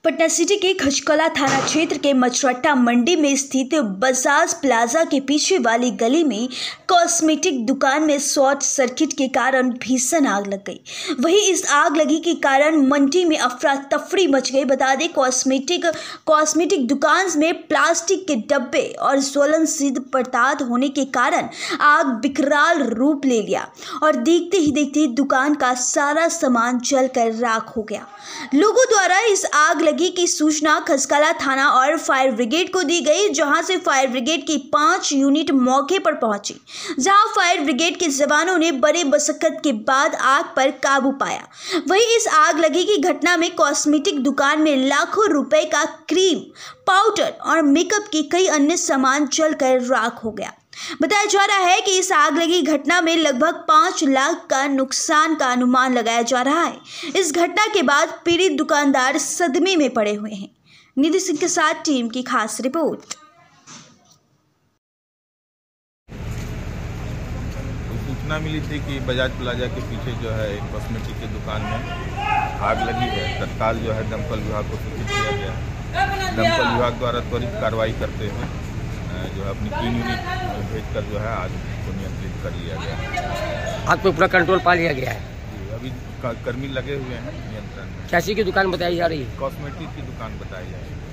Patna city के खचकला थाना क्षेत्र के मचरट्टा मंडी में स्थित बजाज प्लाजा के पीछे वाली गली में कॉस्मेटिक दुकान में शॉर्ट सर्किट के कारण भीषण आग लग गई। वहीं इस आग लगी के कारण मंडी में अफरा तफरी मच गई। बता दें कॉस्मेटिक दुकान में प्लास्टिक के डब्बे और ज्वलनशील पदार्थ होने के कारण आग विकराल रूप ले लिया और देखते ही देखते दुकान का सारा सामान जलकर राख हो गया। लोगों द्वारा इस आग लगी की सूचना खचकला थाना और फायर ब्रिगेड को दी गई, जहां से फायर ब्रिगेड की 5 यूनिट मौके पर पहुंची, जहां फायर ब्रिगेड के जवानों ने बड़े मशक्कत के बाद आग पर काबू पाया। वहीं इस आग लगी की घटना में कॉस्मेटिक दुकान में लाखों रुपए का क्रीम, पाउडर और मेकअप की कई अन्य सामान जलकर राख हो गया। बताया जा रहा है कि इस आग लगी घटना में लगभग 5 लाख का नुकसान का अनुमान लगाया जा रहा है। इस घटना के बाद पीड़ित दुकानदार सदमे में पड़े हुए हैं। निधि सिंह के साथ टीम की खास रिपोर्ट। सूचना मिली थी कि बजाज प्लाजा के पीछे जो है एक कॉस्मेटिक की दुकान में आग लगी है। तत्काल जो है दमकल विभाग को सूचित किया गया। दमकल विभाग द्वारा त्वरित कार्रवाई करते हुए जो है अपनी 3 यूनिट भेजकर जो है आग को नियंत्रित कर लिया गया। आग पे पूरा कंट्रोल पा लिया गया है। अभी कर्मी लगे हुए हैं नियंत्रण में। कैसी की दुकान बताई जा रही है? कॉस्मेटिक की दुकान बताई जा रही है।